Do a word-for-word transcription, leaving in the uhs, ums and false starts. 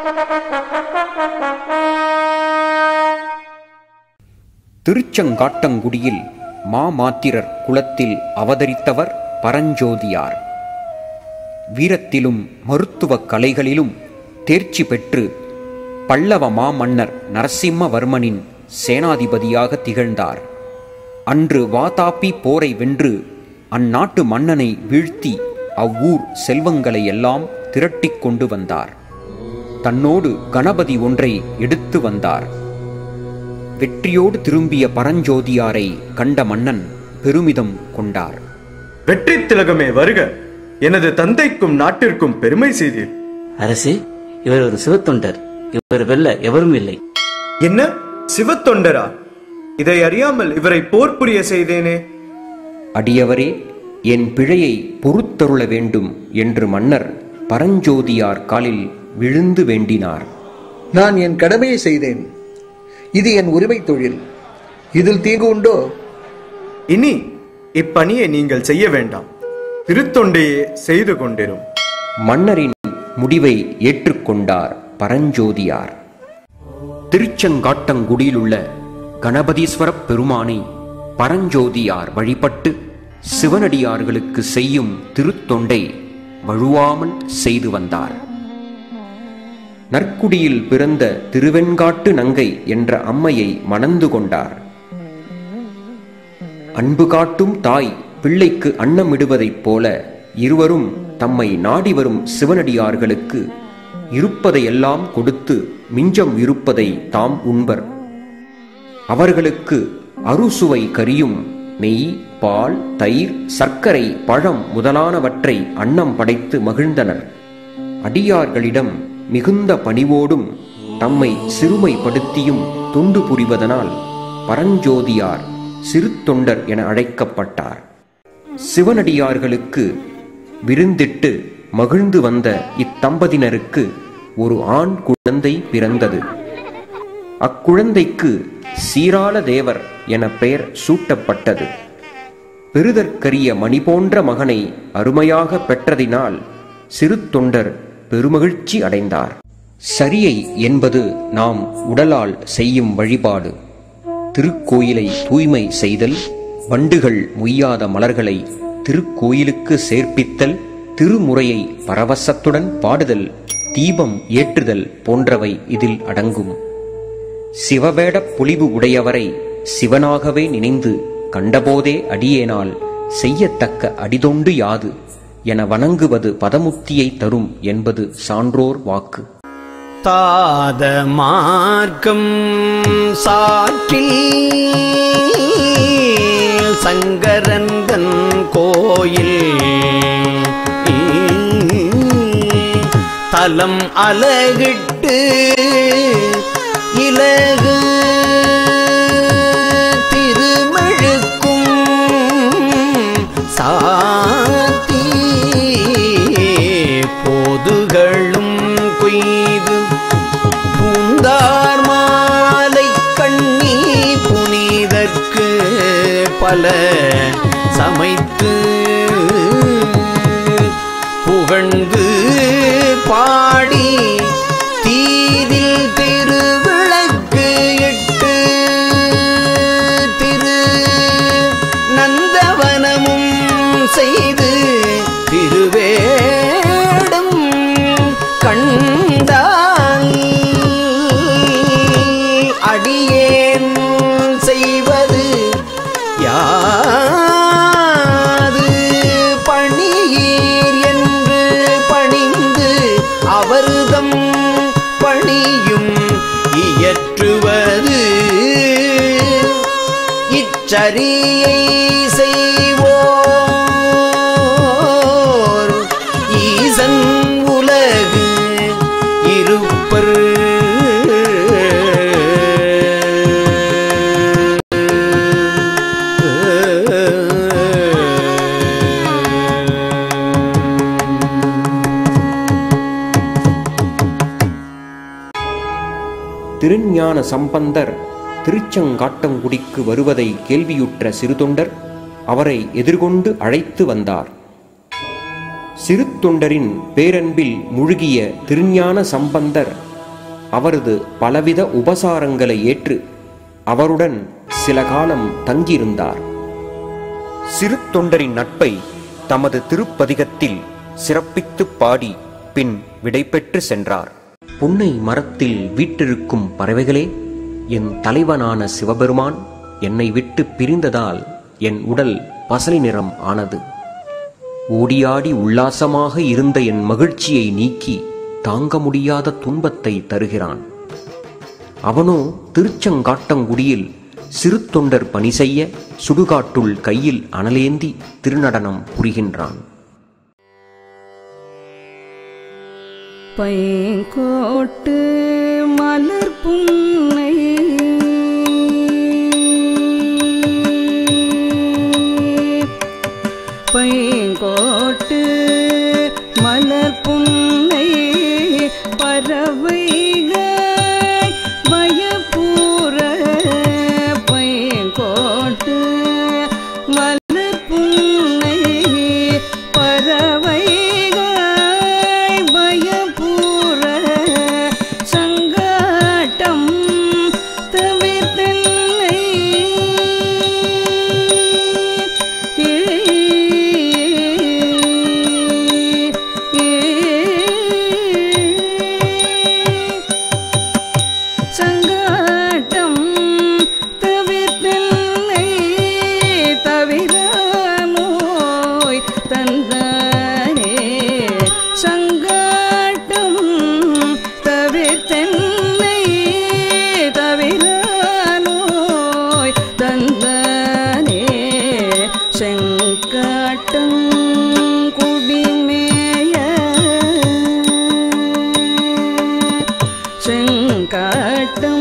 திருச்செங்காட்டங்குடியில் மாமாத்திரர் குலத்தில் அவதரித்தவர் பரஞ்சோதியார். வீரத்திலும் மருத்துவக் கலைகளிலும் தேர்ச்சி பெற்று பல்லவ மாமன்னர் நரசிம்மவர்மனின் சேனாதிபதியாக திகழ்ந்தார். அன்று வாதாபி போரை வென்று அந்நாட்டு மன்னனை வீழ்த்தி அவ்வூர் செல்வங்களை எல்லாம் திரட்டிக் கொண்டு வந்தார். தன்னோடு கணபதி ஒன்றை எடுத்து வந்தார். வெற்றியோடு திரும்பிய பரஞ்சோதியாரை கண்ட மன்னன் பெருமிதம் கொண்டார். வெற்றி திலகமே வருக, எனது தந்தைக்கும் நாட்டிற்கும் பெருமை செய்தீர். அரசே, இவர் ஒரு சிவத்தொண்டர். இவர் வெல்ல எவரும் இல்லை. என்ன சிவத்தொண்டரா? இதை அறியாமல் இவரை போர் புரிய செய்தேனே. அடியவரே, என் பிழையை பொறுத்தருள வேண்டும் என்று மன்னர் பரஞ்சோதியார் காலில் விழுந்து வேண்டினார். நான் என் கடமையை செய்தேன். இது என் உரிமை தொழில். இதில் தீங்கு உண்டோ? இனி இப்பணியை நீங்கள் செய்ய வேண்டாம். திருத்தொண்டையே செய்து கொண்டிரும். மன்னரின் முடிவை ஏற்றுக்கொண்டார் பரஞ்சோதியார். திருச்செங்காட்டங்குடியிலுள்ள கணபதீஸ்வர பெருமானை பரஞ்சோதியார் வழிபட்டு சிவனடியார்களுக்கு செய்யும் திருத்தொண்டை வழுவாமல் செய்து வந்தார். நற்குடியில் பிறந்த திருவெண்காட்டு நங்கை என்ற அம்மையை மணந்து கொண்டார். அன்பு காட்டும் தாய் பிள்ளைக்கு அன்னமிடுவதைப் போல இருவரும் தம்மை நாடி வரும் சிவனடியார்களுக்கு இருப்பதையெல்லாம் கொடுத்து மிஞ்சம் இருப்பதை தாம் உண்பர். அவர்களுக்கு அறுசுவை கரியும் நெய், பால், தயிர், சர்க்கரை, பழம் முதலானவற்றை அன்னம் படைத்து மகிழ்ந்தனர். அடியார்களிடம் மிகுந்த பணிவோடும் தம்மை சிறுமைப்படுத்தியும் தொண்டு புரிவதனால் பரஞ்சோதியார் சிறு தொண்டர் என அழைக்கப்பட்டார். சிவனடியார்களுக்கு விருந்திட்டு மகிழ்ந்து வந்த இத்தம்பதியினருக்கு ஒரு ஆண் குழந்தை பிறந்தது. அக்குழந்தைக்கு சீரால தேவர் என பெயர் சூட்டப்பட்டது. பெறுதற்கரிய மணி போன்ற மகனை அருமையாக பெற்றதினால் சிறு தொண்டர் பெருமகிழ்ச்சி அடைந்தார். சரியை என்பது நாம் உடலால் செய்யும் வழிபாடு. திருக்கோயிலை தூய்மை செய்தல், வண்டுகள் மொய்யாத மலர்களை திருக்கோயிலுக்கு சேர்ப்பித்தல், திருமுறையை பரவசத்துடன் பாடுதல், தீபம் ஏற்றுதல் போன்றவை இதில் அடங்கும். சிவவேடப் பொலிவு உடையவரை சிவனாகவே நினைந்து கண்டபோதே அடியேனால் செய்யத்தக்க அடிதொண்டு யாது என வணங்குவது பதமுத்தியை தரும் என்பது சான்றோர் வாக்கு. தாத மார்க்கம் சாற்றில் சங்கரந்தன் கோயில் தலம் அலகிட்டு இலகு திருமெழுக்கும் சாத்தி போதுகளும் கொய்து பூந்தார் மாலை கண்ணி புனிதற்கு பல சமைத்து புகழ்ந்து பாடி தீதில் திருவிளக்கு இட்டு திரு நந்தவனமும் செய்து திருவேடம் கண்டாய். அடியேன் செய்வது யாது பணியீர் என்று பணிந்து அவர்தம் பணியும் இயற்றுவது இச்சரியை செய்வோர் ஈசன் உலகு இருப்பர். திருஞான சம்பந்தர் திருச்செங்காட்டங்குடிக்கு வருவதை கேள்வியுற்ற சிறுதொண்டர் அவரை எதிர்கொண்டு அழைத்து வந்தார். சிறு தொண்டரின் பேரன்பில் முழுகிய திருஞான சம்பந்தர் அவரது பலவித உபசாரங்களை ஏற்று அவருடன் சில காலம் தங்கியிருந்தார். சிறு தொண்டரின் நட்பை தமது திருப்பதிகத்தில் சிறப்பித்து பாடி பின் விடைபெற்று சென்றார். புன்னை மரத்தில் வீற்றிருக்கும் பறவைகளே, என் தலைவனான சிவபெருமான் என்னை விட்டு பிரிந்ததால் என் உடல் பசலை நிறம் ஆனது. ஓடியாடி உல்லாசமாக இருந்த என் மகிழ்ச்சியை நீக்கி தாங்க முடியாத துன்பத்தை தருகிறான். அவனோ திருச்செங்காட்டங்குடியில் சிறு தொண்டர் பணி செய்ய சுடுகாட்டுள் கையில் அனலேந்தி திருநடனம் புரிகின்றான். பைங்கோட்டு மலர் புன்னை பைங்கோட்டு மலர் புன்னை பறவைகள் பயப்பூர பைங்கோட்டு மலர் புன்னை பறவைகள் பயப்பூர சங்காட்டம் தவிர்த்தென்னை சங்காட்டம் தவிர்த்தென்னை தவிர நோய் தந்தானே. சங்காட்டம் தவிர்த்தென்னை தவிர நோய் தந்தானே. செங்காட்டம் குடிமேய செங்காட்டம்